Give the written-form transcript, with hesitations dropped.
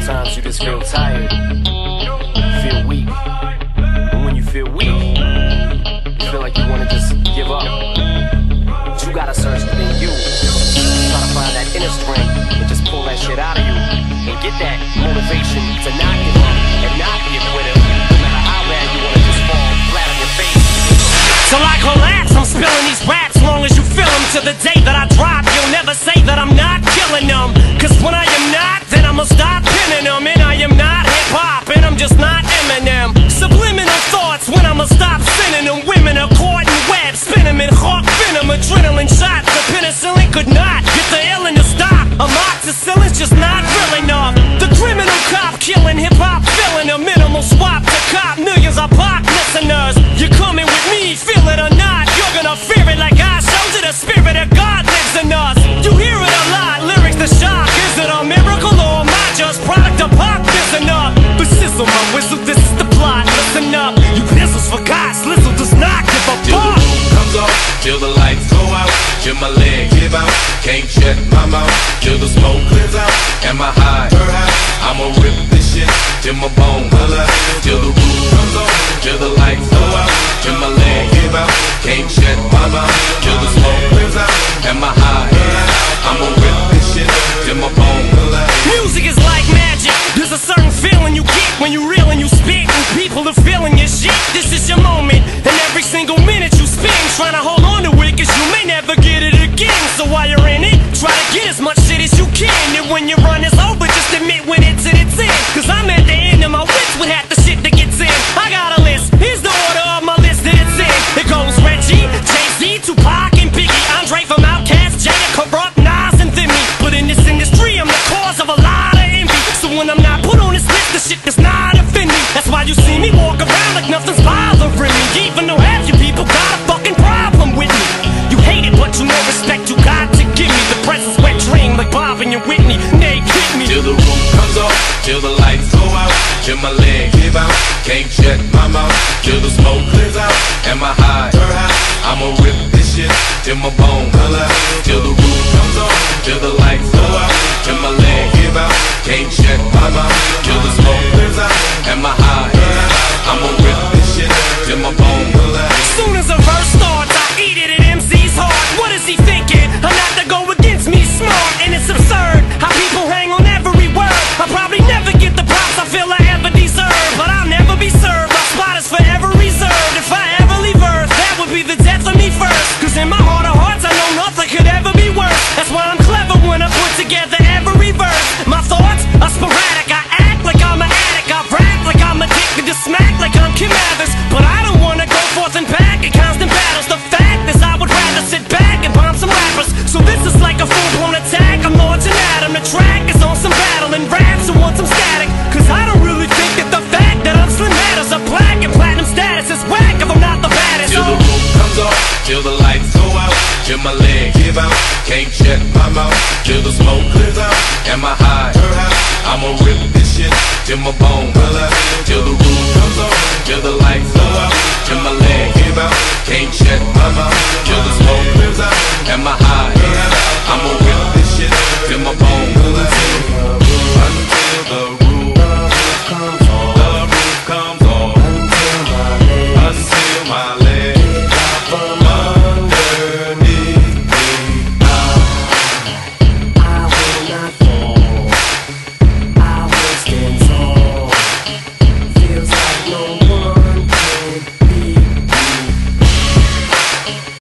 Sometimes you just feel tired, feel weak. And when you feel weak, you feel like you wanna just give up. But you gotta search within you. Try to find that inner strength and just pull that shit out of you. And get that motivation to not give up and not be a quitter. No matter how bad you wanna just fall flat on your face. So like relax, I'm spilling these raps long as you feel them. To the day that I drop, you'll never say that I'm not killing them. Cause when I am not, then I'ma stop pinning them. And I am not hip-hop, and I'm just not Eminem. Subliminal thoughts when I'ma stop sending them. Women are caught in webs, spin them in hawk venom. Adrenaline shots, the penicillin could not get the illin' to stop. Amoxicillin's just not real enough. The criminal cop killing hip-hop, filling a minimal swap to cop millions of pop listeners. You're coming with me, feel it or not, you're gonna fear it like I showed you. The spirit of God lives in us. You hear it a lot, lyrics to shock. Is it a miracle or am I just product of pop? Listen up, but sizzle my whistle, this is the plot. Listen up, you pistols for God, Slizzle does not give a fuck. Till the roof comes off, till the lights go out, till my legs give out, can't shut my mouth, till the smoke clears out, and my high, I'ma rip this shit till my bone color. Till the roof comes off, till the lights go out, till my legs give out, can't shut my mouth, till the smoke clears out, and my high, I'ma rip this shit till my bone color. Music is like magic. There's a certain feeling you get when you reel and you spit, and people are feeling your shit. This is your moment, and every single minute you spend trying to hold on to it, cause you may never get it again. So while you're in it, try to get as much shit as you can. And when your run is over, just admit when it's in its end. Cause I'm at the end of my wits with half the shit that gets in. I got a list, here's the order of my list that it's in. It goes Reggie, Jay-Z, Tupac, and Biggie, Andre from Outkast, Jada, Corrupt, Nas, and Thimmy. But in this industry, I'm the cause of a lot of envy. So when I'm not put on this list, the shit does not offend me. That's why you see me walk around like nothing's bothering me. Even though half you people got a fucking problem with me. You hate it, but you know respect you got to give me. The presence wet dream like Bob and your Whitney. They kick me. Till the roof comes off, till the lights go out, till my legs give out, can't shut my mouth, till the smoke clears out, and my high, I'ma rip this shit till my bone color. Till the roof comes off, till the lights go out, till my legs give out, can't shut my mouth, till the smoke clears out, and my high, I'ma rip this shit till my bone color. Soon as a verse starts, I eat it at MC's heart. What is he thinking? I'm not to go against me, smart, and it's absurd how people hang on every word. I'll probably never get the props I feel I ever deserve, but I'll never be served. My spot is forever reserved. If I ever leave Earth, that would be the death of me first. Cause in my heart of hearts, I know nothing could ever be worse. That's why I'm clever when I put together every verse. My thoughts are sporadic. I act like I'm an addict. I rap like I'm addicted to smack like I'm Kim Mathers. But I don't wanna go forth and back in constant battles. The fact is I would rather sit back and bomb some rappers. So this is like a full-blown attack. I'm launching at 'em. The track is on some battle and raps who want some static. Cause I don't really think that the fact that I'm Slim matters. A black and platinum status is whack if I'm not the baddest. Till the roof comes off, till the lights go out, till my legs give out, can't shut my mouth, till the smoke clears out, and my high, I'ma rip this shit till my bone color. Till the roof comes off, till the